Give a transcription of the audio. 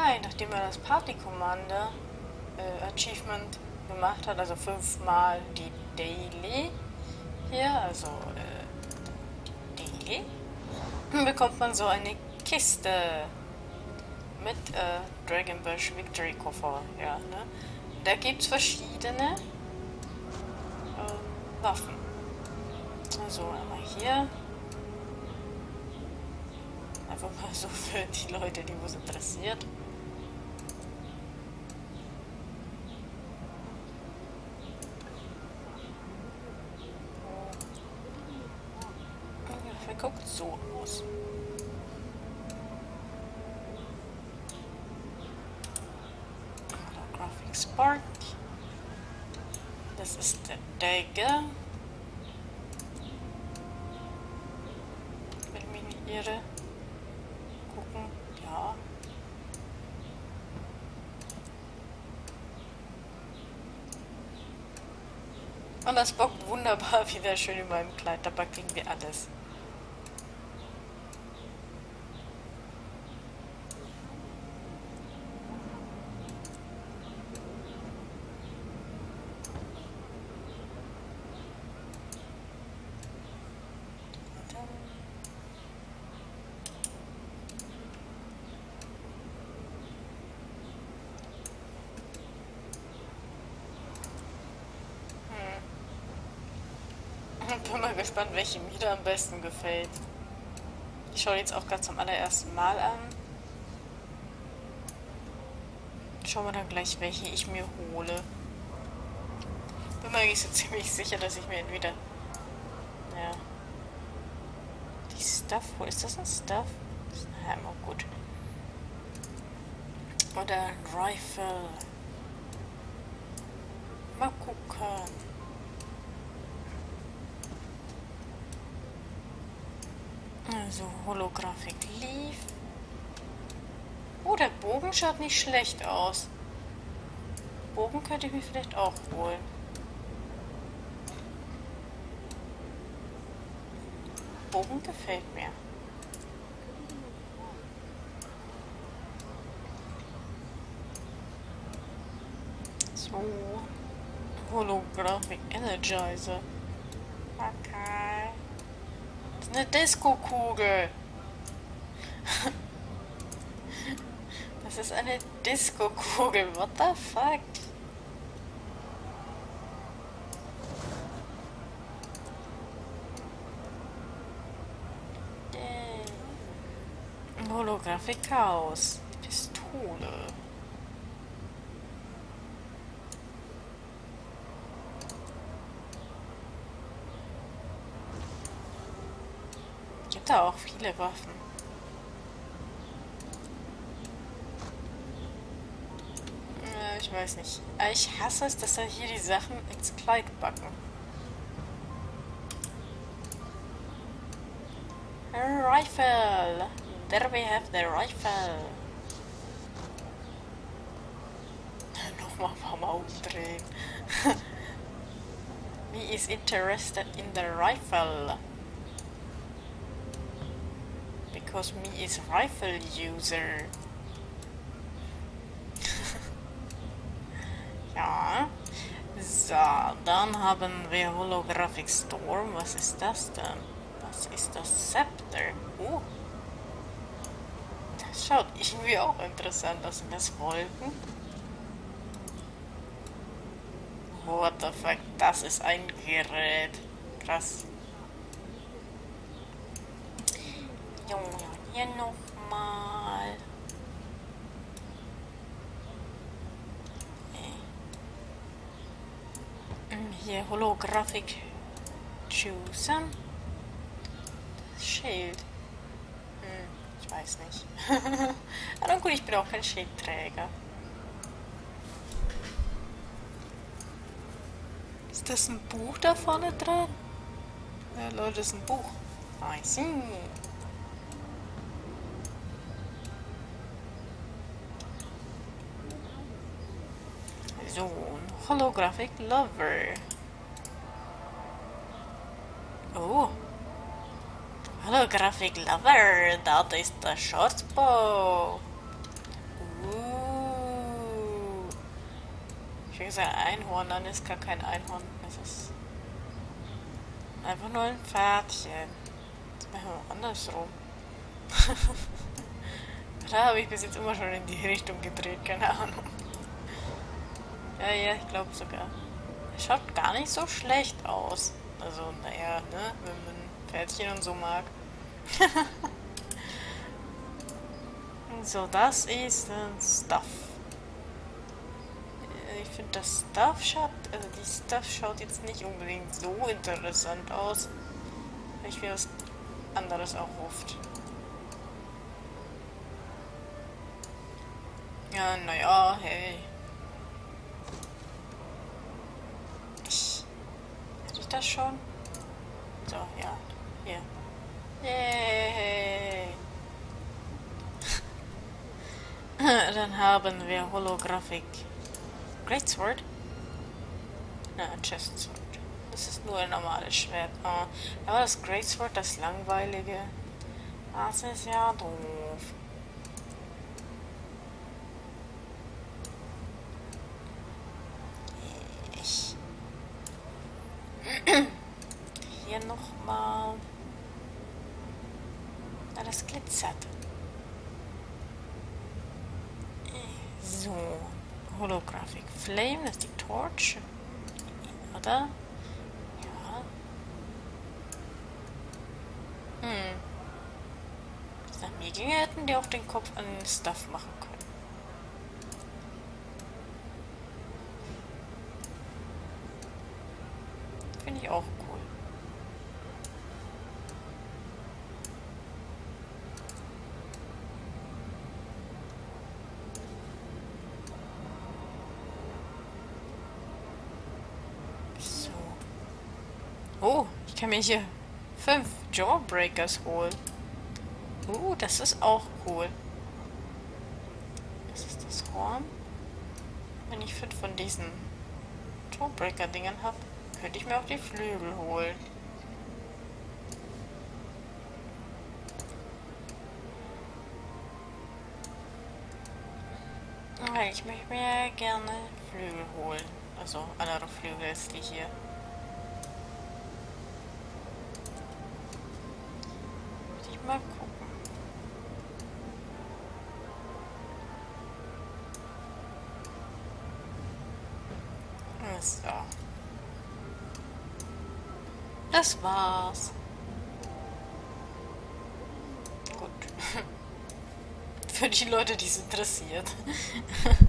nachdem er das Party Commander Achievement gemacht hat, also 5-mal die Daily hier, also Daily, bekommt man so eine Kiste mit Dragon Bash Victory Koffer, ja, ne? Da gibt es verschiedene Waffen. Also einmal hier. Einfach mal so für die Leute, die was interessiert. Ungefähr guckt so aus. Holographic Spark. Das ist der Dagger. Wenn ich mich nicht irre. Gucken, ja. Und das bockt wunderbar wieder schön in meinem Kleid. Dabei kriegen wir alles. Ich bin mal gespannt, welche mir da am besten gefällt. Ich schaue jetzt auch ganz zum allerersten Mal an. Schauen wir dann gleich, welche ich mir hole. Bin mir eigentlich so ziemlich sicher, dass ich mir entweder... Ja. Die Stuff, wo ist das ein Stuff? Das ist ein Hammer, gut. Oder ein Rifle. Mal gucken. Also Holographic Leaf. Oh, der Bogen schaut nicht schlecht aus. Bogen könnte ich mir vielleicht auch holen. Bogen gefällt mir. So. Holographic Energizer. Okay. Das ist eine Disco-Kugel. Das ist eine Disco-Kugel. What the fuck? Holographic Chaos. Pistole. Gibt da auch viele Waffen. Ich weiß nicht. Ich hasse es, dass da hier die Sachen ins Kleid backen. Rifle. There we have the rifle. Nochmal ein paar Mal umdrehen. Me is interested in the rifle. Because me is rifle user. Ja. So, dann haben wir Holographic Storm. Was ist das denn? Was ist das Scepter? Das schaut irgendwie auch interessant aus. Sind das Wolken? What the fuck? Das ist ein Gerät. Krass. Junge, hier nochmal. Hier Holographic Juicer. Schild. Ich weiß nicht. Aber gut, ich bin auch kein Schildträger. Ist das ein Buch da vorne dran? Ja, Leute, das ist ein Buch. I see. So, ein Holographic Lover. Oh. Holographic Lover. Das ist der Shortbow. Ich habe gesagt Einhorn, dann ist gar kein Einhorn. Das ist einfach nur ein Pferdchen. Das machen wir auch andersrum. Da habe ich bis jetzt immer schon in die Richtung gedreht, keine Ahnung. Ja, ich glaube sogar. Schaut gar nicht so schlecht aus. Also, naja, ne, wenn man Pferdchen und so mag. So, das ist Stuff. Ich finde das Stuff schaut, also die Stuff schaut jetzt nicht unbedingt so interessant aus. Ich mir was anderes erhofft. Ja, naja, hey. Hatte ich das schon? So, ja. Hier. Yay! Dann haben wir Holographic. Greatsword? Na, Chest Sword. Das ist nur ein normales Schwert. Oh. Aber das Greatsword, das langweilige. Das ist ja doof. Hier nochmal. Na, das glitzert. So. Holographic Flame, das ist die Torch. Oder? Ja. Wenn es nach mir ginge, hätten die auch den Kopf an den Stuff machen können. Finde ich auch cool. So. Oh, ich kann mir hier 5 Jawbreakers holen. Das ist auch cool. Was ist das Horn? Wenn ich 5 von diesen Jawbreaker-Dingern habe, könnte ich mir auch die Flügel holen. Ich möchte mir gerne Flügel holen. Also andere Flügel als die hier. Muss ich mal gucken. So. Das war's. Gut. Für die Leute, die es interessiert.